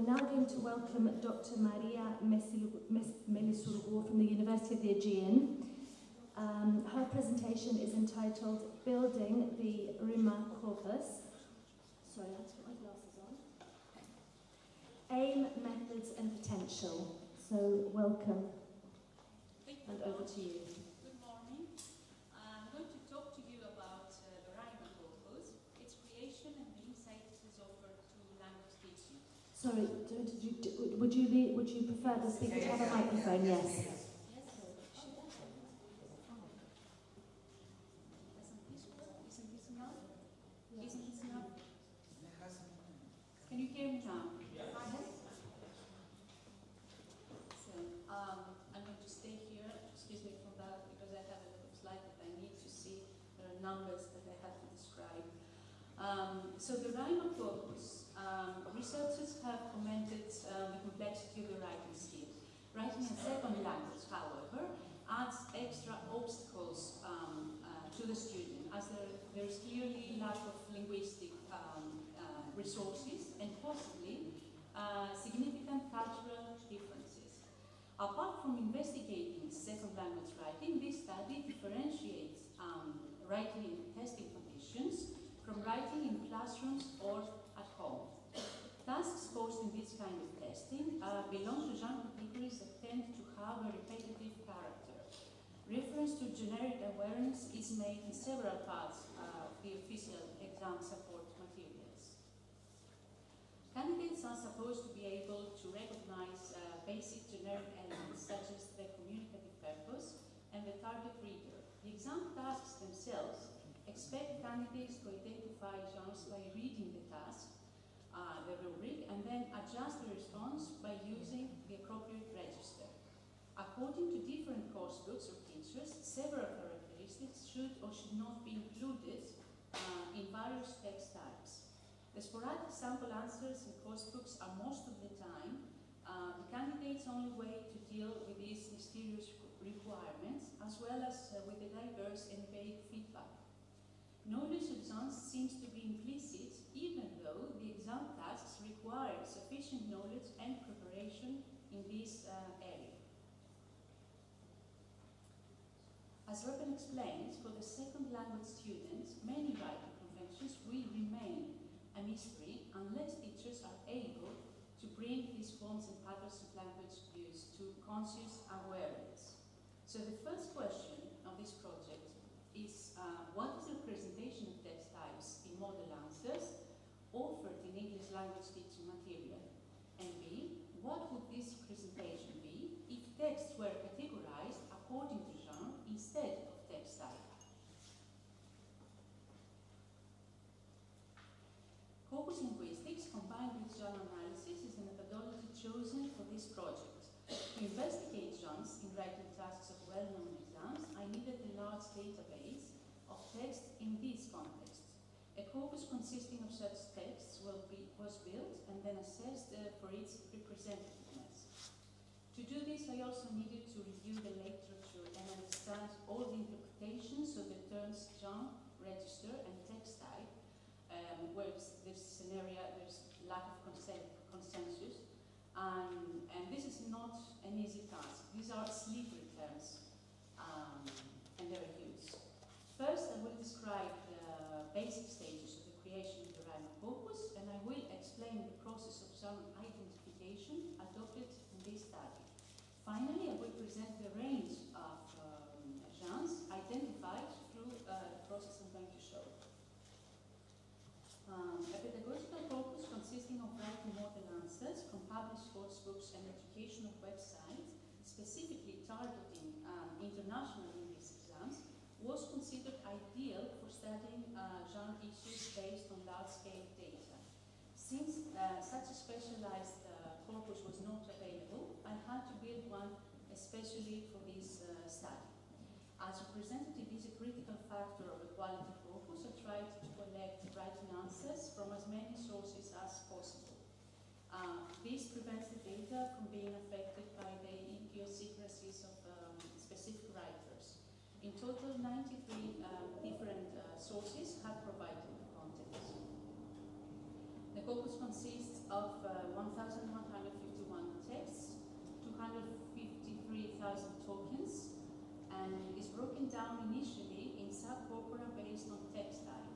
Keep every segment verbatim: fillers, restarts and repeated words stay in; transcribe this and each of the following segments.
now going to welcome Doctor Maria Melissourgou from the University of the Aegean. Um, her presentation is entitled Building the WriMa corpus. Sorry, I have to put my glasses on. Aim, methods and potential. So welcome. And over to you. Good morning. I'm going to talk to you about uh, the WriMa corpus, its creation and the insights it has offered to language teaching. Sorry, do, did you, do, would you be, would you prefer the speaker to have a microphone? Yes. Yes. Isn't this enough? Isn't this enough? Can you hear me now? Yes. So, um, I'm going to stay here. Excuse me for that, because I have a lot of slides that I need to see. There are numbers that I have to describe. Um, so the WriMa corpus, um, researchers have commented uh, the complexity of the writing skill. Writing in a second language, however, adds extra obstacles um, uh, to the student, as there, there is clearly lack of linguistic um, uh, resources and possibly uh, significant cultural differences. Apart from investigating second language writing, this study differentiates um, writing in testing conditions from writing in classrooms or at home. Tasks posed in this kind of testing uh, belong to genre categories that tend to have a repetitive character. Reference to generic awareness is made in several parts uh, of the official exam support materials. Candidates are supposed to be able to recognize uh, basic generic elements such as the communicative purpose and the target reader. The exam tasks themselves expect candidates to identify genres by reading the task, uh, the rubric, and then adjust the response by using the appropriate register. According to different course books or teachers, several characteristics should or should not be included uh, in various text types. The sporadic sample answers in course books are most of the time uh, the candidate's only way to deal with these mysterious requirements, as well as uh, with the diverse and vague feedback. Knowledge of genres seems to be implicit, even though the exam tasks require sufficient knowledge and preparation in this uh, area. As Robin explains, for the second language students, many writing conventions will remain a mystery unless teachers are able to bring these forms and patterns of language use to conscious awareness. So the first question of this project is uh, what is the representation of text types in model answers offered in English language teaching material? And B, what would this representation be if texts were categorized according to genre instead of text type? Corpus linguistics combined with genre analysis is the methodology chosen for this project. To investigate genres in writing tasks of well-known exams, I needed a large database of text in these contexts. A corpus consisting of such texts will be, was built and then assessed uh, for its representativeness. To do this, I also needed to review the literature and understand all the interpretations of the terms genre, register, and text type, um, where there's an area, there's lack of consensus. Um, and this is not an easy task. These are slippery terms, um, and they're used. First, I will describe the basic stages of the creation of the WriMa corpus, and I will explain the process of genre identification adopted in this study. Finally, I will present the range of um, genres identified through uh, the process I'm going to show. Um, a pedagogical corpus consisting of writing model answers from published course books and educational websites, specifically targeting um, international English exams, was considered ideal for studying uh, genre issues based on large-scale data. Since uh, such a specialized uh, corpus was not available, I had to build one especially for this uh, study. As representative is a critical factor of a quality corpus, I tried to collect writing answers from as many sources as possible. Uh, this prevents the data from being affected by the idiosyncrasies of um, specific writers. In total, ninety-three um, different uh, sources have provided the content. The corpus consists of uh, one thousand one hundred fifty-one texts, two hundred fifty-three thousand tokens, and is broken down initially in sub-corpora based on text type.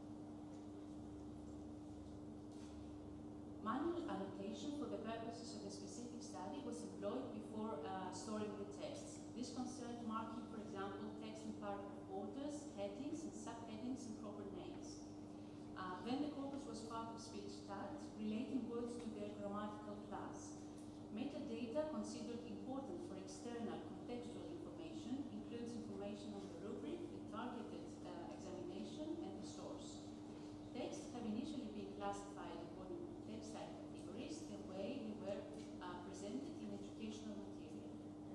Manual annotation for the purposes of the specific study was employed before uh, storing the texts. This concerned marking, for example, text and paragraph orders, headings and subheadings, and proper names. Uh, then the corpus was part of speech tags, relating words to their grammatical class. Metadata, considered important for external contextual information, includes information on the rubric, the targeted uh, examination, and the source. Texts have initially been classified according to text type categories, the way they were uh, presented in educational material.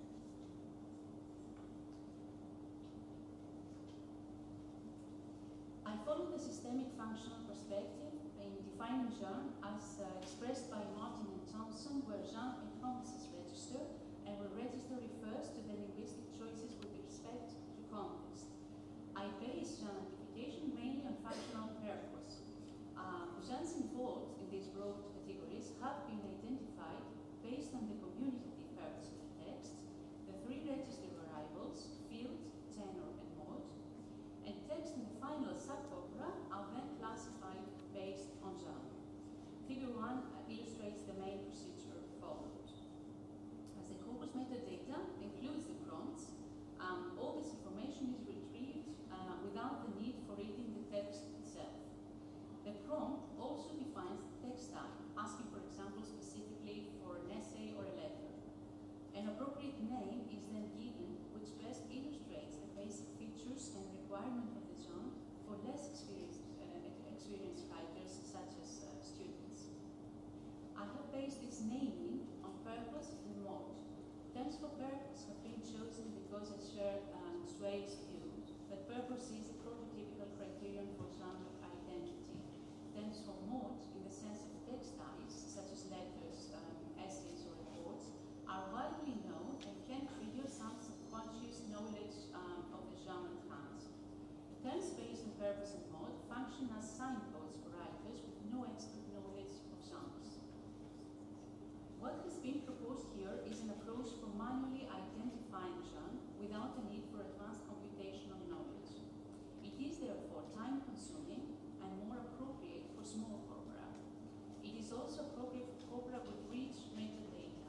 I follow the systemic functional perspective in defining genre as uh, expressed by Martin and Thompson, where genre encompasses register, and where register refers to the linguistic choices with respect to context. I base genre identification mainly on functional purpose. Uh, genres involved in these broad categories have been identified based on the communicative purpose of the text, the three register variables, field, tenor, and mode, and text in the final sub-corpora are then classified based on genre. Figure one uh, illustrates the main procedure followed. As the corpus metadata includes the prompts, um, all this information is retrieved uh, without the need for reading the text itself. The prompt also defines the text type, asking, for example, specifically for an essay or a letter. An appropriate name is then given, which best illustrates the basic features and requirement of the genre for less experienced, uh, experienced writers, such as uh, students. I have based this naming on purpose and mode. Terms for purpose have been chosen because it shared um, Sway's view that purpose is a prototypical criterion for genre identity. Terms for mode, in the sense of text types, such as letters, um, essays, or reports, are widely known and can trigger some subconscious knowledge um, of the genre at hand. Terms based on purpose and mode function as signposts for writers with no expert knowledge of genres. What has been proposed here is an approach for manually identifying genre without a need for advanced computational knowledge. It is therefore time-consuming and more appropriate for small corpora. It is also appropriate for corpora with rich metadata.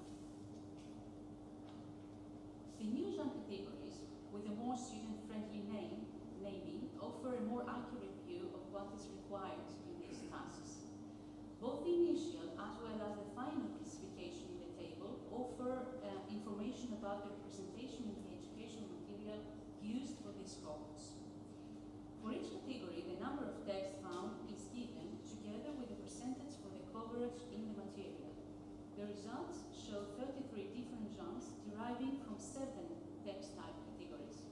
The new genre categories, with a more student-friendly name, naming, offer a more accurate view of what is required in these tasks. Both the initial as well as the final classification in the table offer uh, information about the representation in the educational material used for this corpus. For each category, the number of texts found is given together with the percentage for the coverage in the material. The results show thirty-three different genres deriving from seven text type categories.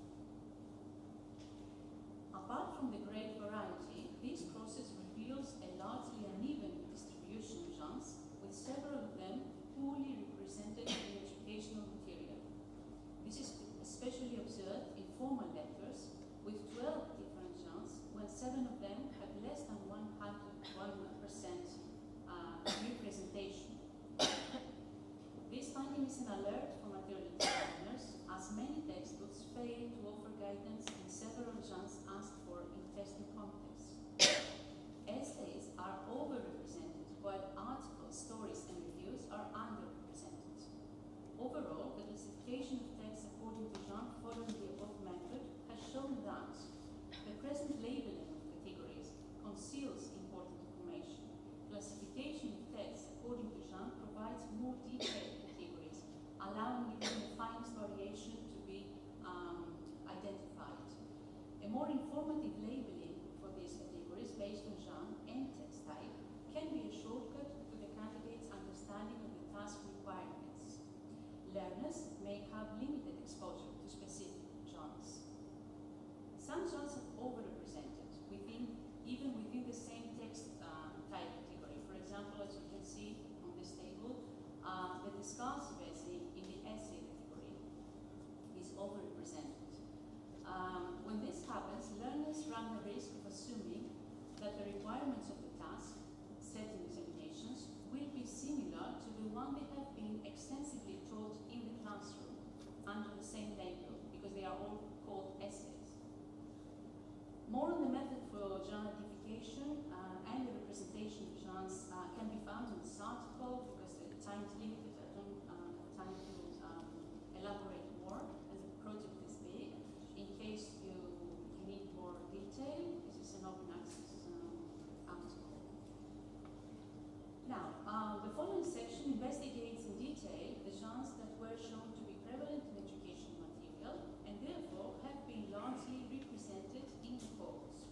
Apart from the great variety, this process reveals a largely uneven distribution of genres, with several of them poorly represented in educational material. This is especially observed in formal letters, with twelve different genres, when seven of them have less than one hundred one percent uh, representation. This finding is an alert for material designers, as many textbooks fail to offer guidance in several genres asked for in testing contexts. Essays are overrepresented, while articles, stories, and reviews are underrepresented. Overall, the classification of texts according to genre following the above method has shown that the present labeling of categories conceals important information. Classification of texts according to genre provides more detailed categories, allowing even the finest variation to be um, identified. A more informative labeling for these categories based on genre and text type can be a shortcut to the candidate's understanding of the task requirements. Learners may have limited exposure to specific genres. Some genres are overrepresented within, even within the same text uh, type category. For example, as you can see on this table, uh, the discursive essay in the essay category is overrepresented. Um, when this happens, learners run the risk of assuming that the requirements of the task set in classroom under the same label because they are all called essays. More on the method for genre identification uh, and the representation of genres uh, can be found in this article because the time is limited. I don't uh, have time to um, elaborate more as the project is big. In case you, you need more detail, this is an open access um, article. Now, uh, the following section investigates in detail the genres that were shown to be prevalent in education material and therefore have been largely represented in the corpus.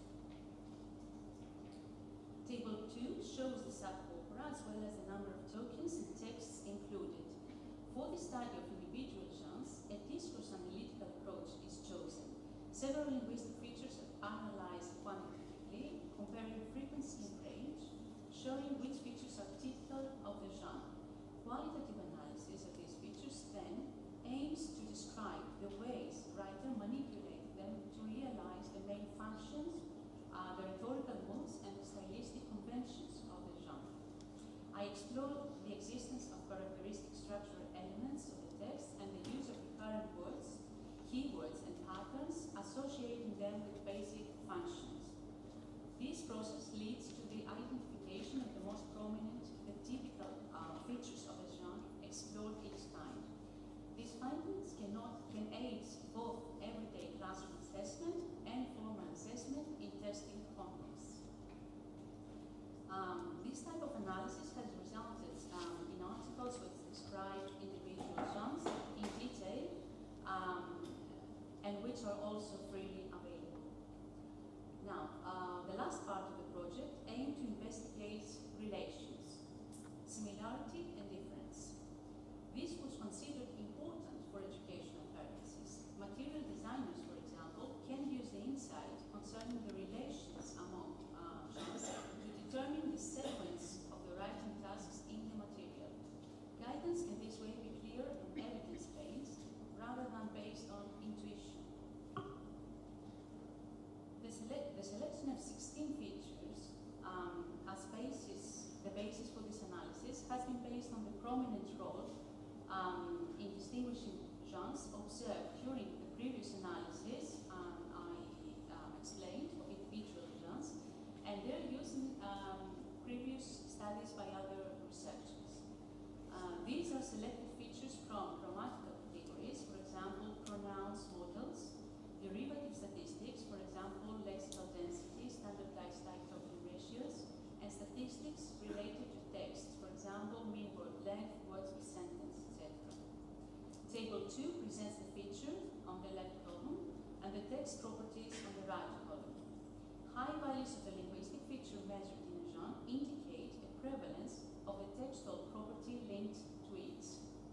Table two shows the subcorpora as well as the number of tokens and texts included. For the study of individual genres, a discourse analytical approach is chosen. Several linguistic features are analyzed quantitatively, comparing frequency and range, showing which features are typical of the genre. Qualitative analysis of these features then aims to describe the ways writer manipulate them to realize the main functions, uh, the rhetorical modes, and the stylistic conventions of the genre. I explore the existence of characteristic structural elements of the text and the use of recurrent words, keywords, and patterns, associating them with basic functions. This process leads to the identification of the most prominent, the typical uh, features of a genre explored each time. These findings cannot, can aid both everyday classroom assessment and formal assessment in testing contexts. Um, this type of analysis has resulted um, in articles which describe individual genres in detail um, and which are also freely available. Now, uh, the last part of the project aimed to investigate relations, similarity and difference. This was considered important for educational purposes. Material designers, for example, can use the insight concerning the relations among uh, genres to determine the sequence of the writing tasks in the material. Guidance can this way be clear and evidence-based rather than based on intuition. The, sele the selection of sixteen features um, as basis, the basis for this analysis has been based on the prominent role um, in distinguishing genres observed during the previous analysis um, I um, explained of individual genres, and they're using um, previous studies by other researchers. Uh, these are selected features from grammatical categories, for example, pronouns models, derivative statistics, for example, lexical density, standardized type-token ratios, and statistics related to text, for example, mean word length, words per sentence, et cetera. Table two presents the feature on the left column and the text properties on the right column. High values of the linguistic feature measured in a genre indicate a prevalence of a textual property linked to it.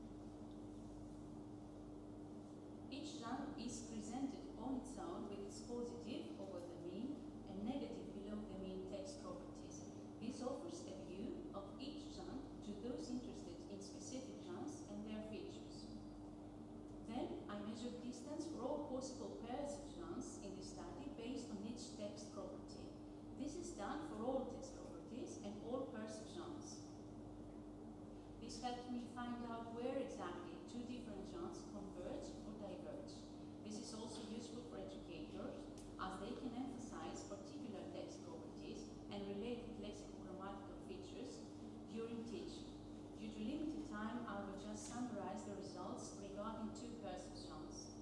Each genre is presented on its own with its positive over the mean and negative below the mean text properties. This offers a view of each genre to those interested in specific genres and their features. Then I measured distance for all possible pairs of genres in the study based on each text property. This is done for all text properties and all pairs of genres. This helped me find out where exactly two different genres converge or diverge. This is also useful for educators as they can emphasize particular text properties and related lexicogrammatical features during teaching. Due to limited time, I will just summarize the results regarding two pairs of genres.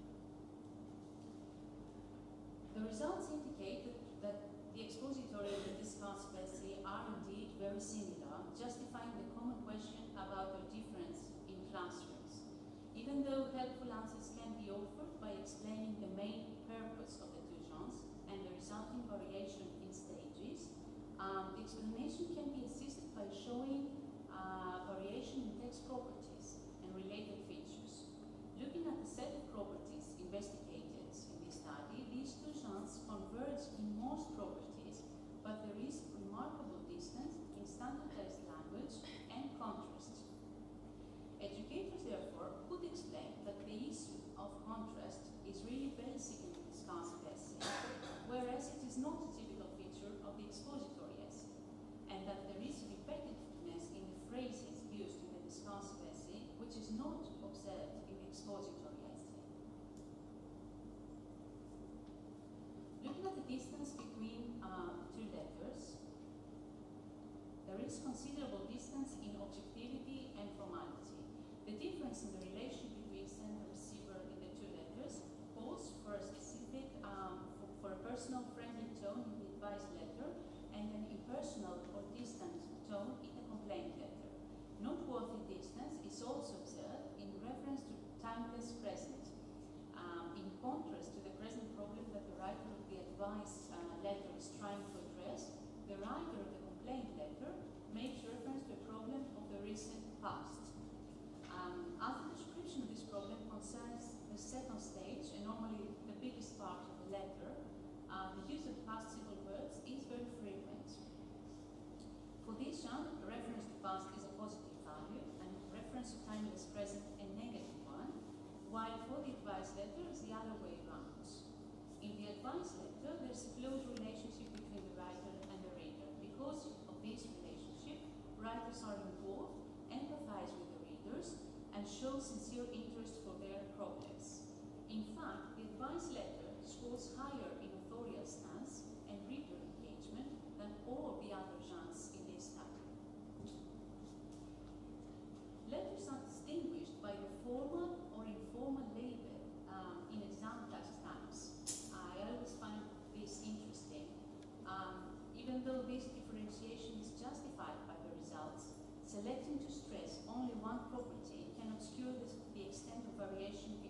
The results indicate that, that the expository and the discussed essay are indeed very similar, justifying the common question about their difference in classrooms. Even though helpful answers can be offered by explaining the main purpose of the two genres and the resulting variation in stages, um, the explanation can be assisted by showing uh, variation in text properties and related features. Looking at the set of properties investigated in this study, these two genres converge in most properties, but there is remarkable distance in standardized language and contrast. Educators, therefore, could explain that the issue of contrast is really basic in the discussed essay, whereas it is not a typical feature of the expository essay, and that there is repetitiveness distance between uh, two letters. There is considerable distance in objectivity and formality. The difference in the relation between sender and receiver in the two letters calls for a specific, um, for, for a personal friendly tone in the advice letter and an impersonal or distant tone in the complaint letter. Noteworthy distance is also observed in reference to timeless present, um, in contrast to the present problem that the writer of the advice uh, letter is trying to address. The writer of the complaint letter makes reference to a problem of the recent past. Um, as the description of this problem concerns the second stage, and normally the biggest part of the letter, uh, the use of participle verbs is very frequent. For this genre, reference to past is a positive value, and reference to timeless present a negative one, while for the advice letter it's the other way around. In the advice letter, there's a close relationship between the writer and the reader. Because of this relationship, writers are involved, empathize with the readers, and show sincere interest for their problems. In fact, the advice letter scores higher in authorial stance and reader engagement than all the other genres in this type. Letters are distinguished by the formal or informal label um, in exam class times. I always find this interesting. Um, even though this differentiation is justified by the results, selecting to stress only one property can obscure this, the extent of variation